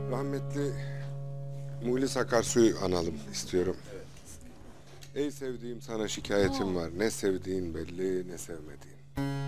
Rahmetli Muhlis Akarsu'yu analım istiyorum. Ey sevdiğim, sana şikayetim var. Ne sevdiğin belli, ne sevmediğin.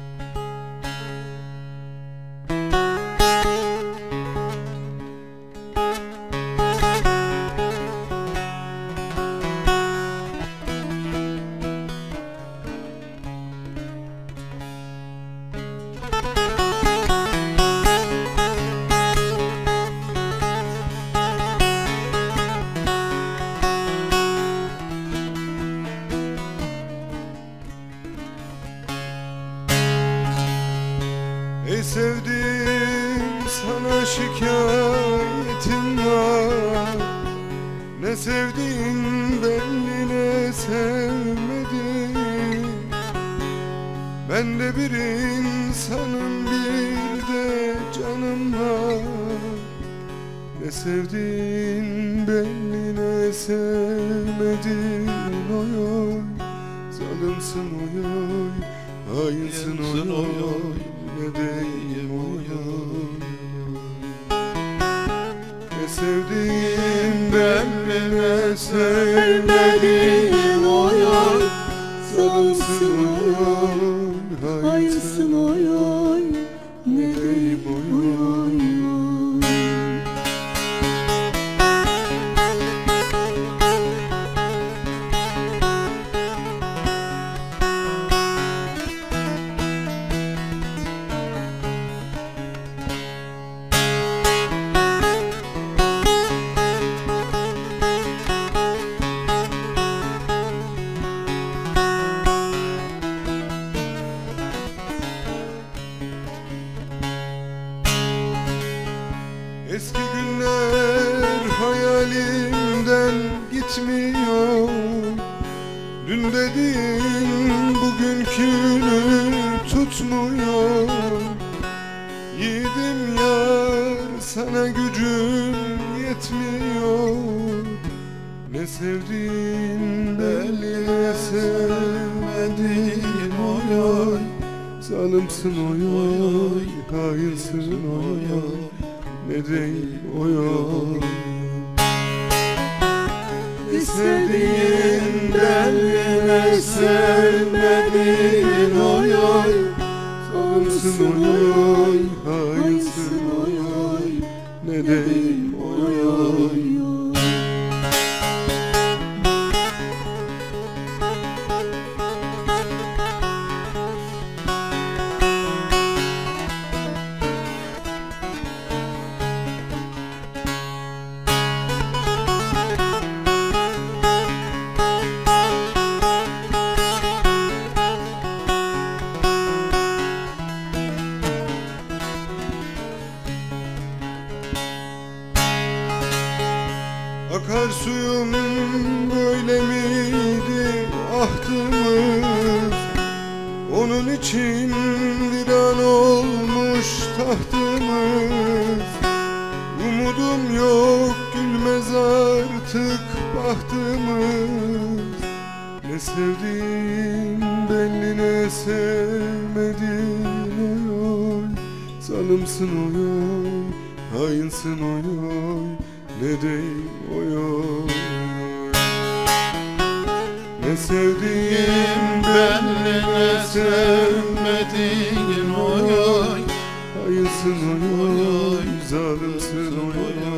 Ey sevdiğim, sana şikayetim var. Ne sevdiğin belli, ne sevmedin. Ben de bir insanım, bir de canım var. Ne sevdiğin belli, ne sevmedin. Oy oy, zalimsin oy oy, hainsın oy oy. Ne diyeyim oy oy. Ne sevdiğim belli, ne sevmediğim oy oy. Zalimsin oy oy, hainsin oy oy. Ne diyeyim oy oy. Eski günler hayalimden gitmiyor. Dün dediğin bugünkünü tutmuyor. Yiğidim yar, sana gücüm yetmiyor. Ne sevdiğin belli, ne sevmediğin oy oy. Zalimsin oy oy, hainsin oy oy. Ne diyeyim oy oy. Ne sevdiğin belli, ne sevmediğin oy oy. Zalimsin oy oy, hainsin oy oy. Ne diyeyim oy oy. Akarsuyum böyle miydi ahdımız? Onun için viran olmuş tahtımız. Umudum yok, gülmez artık bahtımız. Ne sevdiğin belli, ne sevmedin oy oy. Zalimsin oy oy, hainsin oy oy. Ne diyeyim oy oy. Ne sevdiğim belli, ne sevmediğin oy oy. Hainsin oy oy, zalimsin oy oy.